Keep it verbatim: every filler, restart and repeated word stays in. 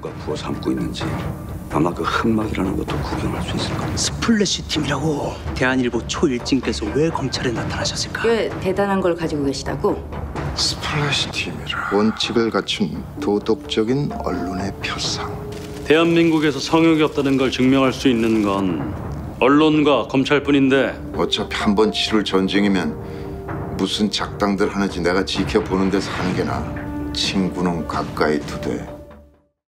누가 부어 삼고 있는지 아마 그 흑막이라는 것도 구경할 수 있을 겁니다. 스플래시 팀이라고. 대한일보 초일진께서 왜 검찰에 나타나셨을까? 꽤 대단한 걸 가지고 계시다고? 스플래시 팀이라 원칙을 갖춘 도덕적인 언론의 표상. 대한민국에서 성역이 없다는 걸 증명할 수 있는 건 언론과 검찰뿐인데 어차피 한 번 치를 전쟁이면 무슨 작당들 하는지 내가 지켜보는 데서 하는 게 나아. 친구는 가까이 두되